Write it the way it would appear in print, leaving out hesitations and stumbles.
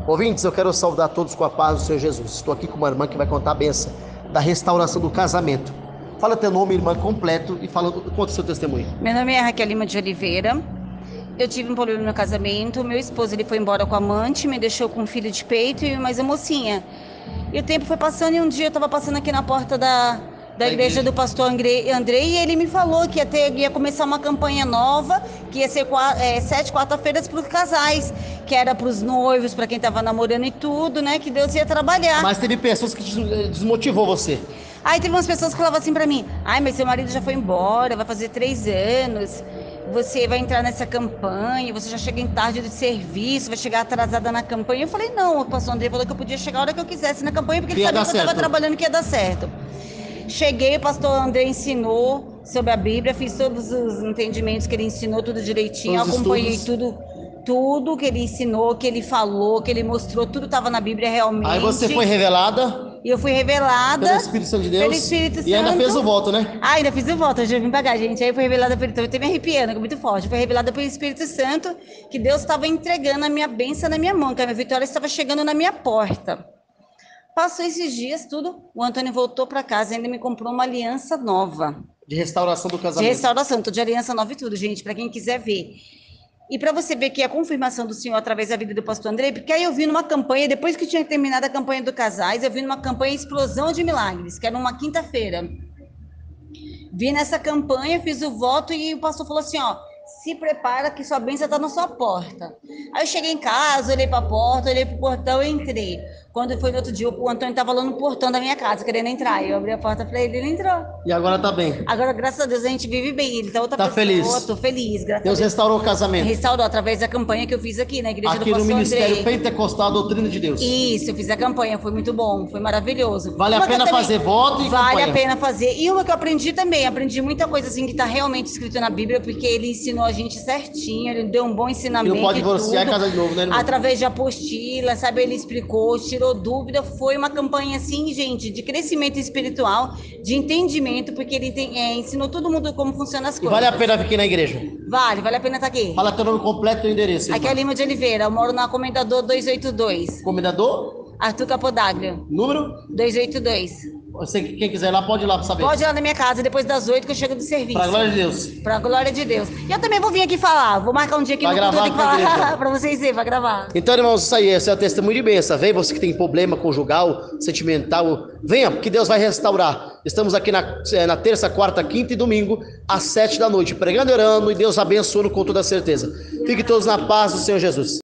Ouvintes, eu quero saudar todos com a paz do Senhor Jesus. Estou aqui com uma irmã que vai contar a benção da restauração do casamento. Fala teu nome, irmã, completo, e conta o seu testemunho. Meu nome é Raquel Lima de Oliveira. Eu tive um problema no meu casamento. Meu esposo, ele foi embora com a amante, me deixou com um filho de peito e mais uma mocinha. E o tempo foi passando e um dia eu estava passando aqui na porta da igreja do pastor Andrei, e ele me falou que ia começar uma campanha nova, que ia ser 7 quarta-feiras para os casais, que era para os noivos, para quem estava namorando e tudo, né? Que Deus ia trabalhar. Mas teve pessoas que desmotivou você. Aí teve umas pessoas que falavam assim para mim: ai, mas seu marido já foi embora, vai fazer 3 anos, você vai entrar nessa campanha, você já chega em tarde de serviço, vai chegar atrasada na campanha. Eu falei: não, o pastor Andrei falou que eu podia chegar a hora que eu quisesse na campanha, porque ele sabia que eu estava trabalhando, que ia dar certo. Cheguei, o pastor André ensinou sobre a Bíblia, fiz todos os entendimentos que ele ensinou, tudo direitinho, acompanhei tudo que ele ensinou, que ele falou, que ele mostrou, tudo estava na Bíblia realmente. Aí você foi revelada? E eu fui revelada pelo Espírito Santo de Deus. Pelo Espírito Santo. E ainda fez o voto, né? Ah, ainda fiz o voto, eu já vim pagar, gente. Aí eu fui revelada pelo... Eu tô me arrepiando, é muito forte. Foi revelada pelo Espírito Santo que Deus estava entregando a minha bênção na minha mão, que a minha vitória estava chegando na minha porta. Passou esses dias, tudo, o Antônio voltou para casa e ainda me comprou uma aliança nova. De restauração do casamento. De restauração, tô de aliança nova e tudo, gente, para quem quiser ver. E para você ver que é a confirmação do Senhor através da vida do pastor Andrei, porque aí eu vi numa campanha, depois que tinha terminado a campanha do casais, eu vi numa campanha Explosão de Milagres, que era numa quinta-feira. Vi nessa campanha, fiz o voto e o pastor falou assim, ó: se prepara que sua bênção está na sua porta. Aí eu cheguei em casa, olhei para a porta, olhei para o portão e entrei. Quando foi no outro dia, o Antônio estava lá no portão da minha casa, querendo entrar. Eu abri a porta para ele, ele entrou. E agora tá bem? Agora, graças a Deus, a gente vive bem. Ele tá outra pessoa. Feliz? Tô feliz, graças Deus a Deus. Restaurou o casamento? Restaurou, através da campanha que eu fiz aqui na igreja do pastor pastor Andrei. Aqui no Ministério Andrei. Pentecostal, a Doutrina de Deus. Isso, eu fiz a campanha, foi muito bom, foi maravilhoso. Vale a pena fazer voto e Vale campanha. a pena fazer. E uma que eu aprendi também, aprendi muita coisa assim que está realmente escrito na Bíblia, porque ele ensinou a gente certinho, ele deu um bom ensinamento. E não pode divorciar e casar de novo, né, irmão? Através de apostila, sabe, ele explicou, tirou dúvida, foi uma campanha assim, gente, de crescimento espiritual, de entendimento, porque ele ensinou todo mundo como funcionam as coisas. E vale a pena vir aqui na igreja? Vale a pena estar aqui. Fala teu nome completo e o endereço. Aqui é Lima de Oliveira, eu moro na Comendador 282. Comendador? Arthur Capodaglio. Número? 282. Você, quem quiser ir lá, pode ir lá para saber. Pode ir lá na minha casa, depois das 8 que eu chego do serviço. Pra glória de Deus. Pra glória de Deus. E eu também vou vir aqui falar, vou marcar um dia aqui Vai no culto, eu tenho que gravar falar pra vocês verem, vai gravar. Então, irmãos, isso aí, esse é o testemunho de bênção. Vem você que tem problema conjugal, sentimental, venha, porque Deus vai restaurar. Estamos aqui na terça, quarta, quinta e domingo, às 7 da noite, pregando e orando, e Deus abençoando com toda certeza. Fiquem todos na paz do Senhor Jesus.